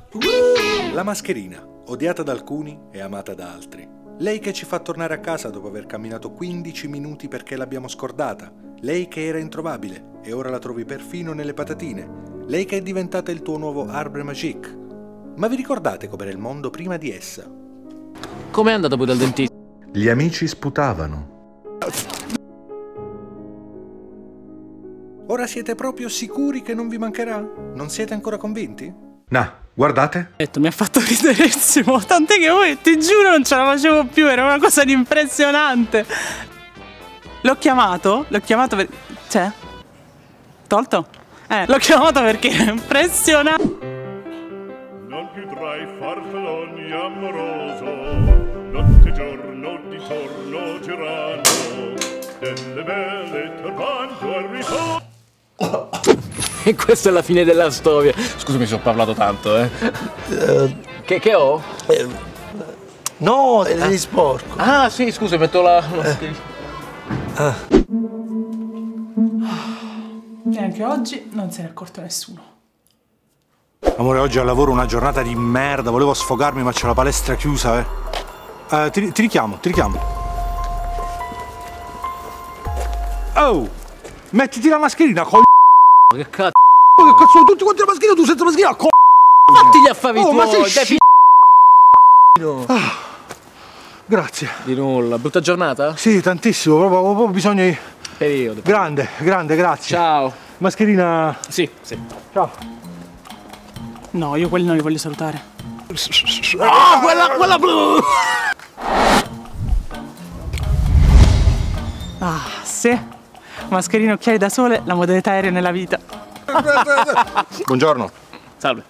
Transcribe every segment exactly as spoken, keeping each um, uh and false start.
La mascherina, odiata da alcuni e amata da altri. Lei che ci fa tornare a casa dopo aver camminato quindici minuti perché l'abbiamo scordata. Lei che era introvabile e ora la trovi perfino nelle patatine. Lei che è diventata il tuo nuovo Arbre Magique. Ma vi ricordate com'era il mondo prima di essa? Com'è andato poi dal dentista? Gli amici sputavano. Ora siete proprio sicuri che non vi mancherà? Non siete ancora convinti? No, guardate. Mi ha fatto riderissimo, tant'è che poi ti giuro non ce la facevo più, era una cosa di impressionante. L'ho chiamato, l'ho chiamato per... C'è? Tolto? Eh, l'ho chiamato perché è impressionante. Non più tra i farfalloni amoroso, notte e giorno di torno girano, delle belle turbando al ritorno. E questa è la fine della storia. Scusami se ho parlato tanto, eh. Uh, che, che ho? Eh, no, è ah. sporco. Ah, sì, scusa, metto la... Eh. Ah. E anche oggi non se ne è accorto nessuno. Amore, oggi al lavoro una giornata di merda, volevo sfogarmi ma c'è la palestra chiusa, eh. Uh, ti, ti richiamo, ti richiamo. Oh! Mettiti la mascherina, col... Che cazzo? Che cazzo, tutti quanti la mascherina, tu senza mascherina, col... Fatti gli affari oh, tuoi, ma sei dai, no. ah, grazie. Di nulla, brutta giornata? Sì, tantissimo, proprio, proprio bisogno di... Periodo. Grande, grande, grazie. Ciao. Mascherina... Sì, sì. Ciao. No, io quelli non li voglio salutare. Ah, oh, quella, quella blu! Ah, sì. Mascherina, occhiali da sole, la modalità aerea nella vita. Buongiorno. Salve.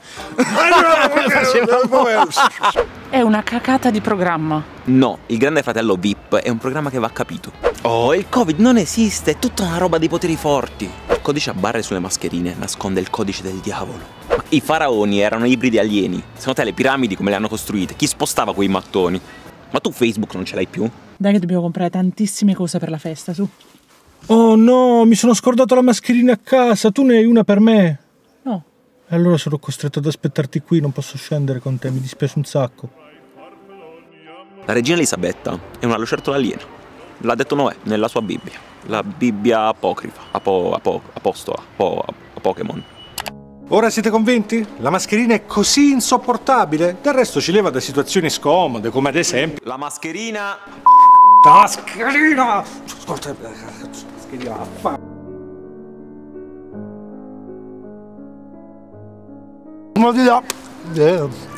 È una cacata di programma. No, il Grande Fratello V I P è un programma che va capito. Oh, il Covid non esiste, è tutta una roba dei poteri forti. Il codice a barre sulle mascherine nasconde il codice del diavolo. Ma i faraoni erano ibridi alieni. Secondo te le piramidi come le hanno costruite? Chi spostava quei mattoni? Ma tu Facebook non ce l'hai più? Dai che dobbiamo comprare tantissime cose per la festa, su. Oh no, mi sono scordato la mascherina a casa, tu ne hai una per me? No. E allora sarò costretto ad aspettarti qui, non posso scendere con te, mi dispiace un sacco. La regina Elisabetta è una lucertola aliena. L'ha detto Noè nella sua Bibbia. La Bibbia apocrifa, apo, apo, apostola, apo, a Pokémon. Ora siete convinti? La mascherina è così insopportabile? Del resto ci leva da situazioni scomode, come ad esempio... La mascherina... La mascherina! Ascolta, la mascherina... Ma di là...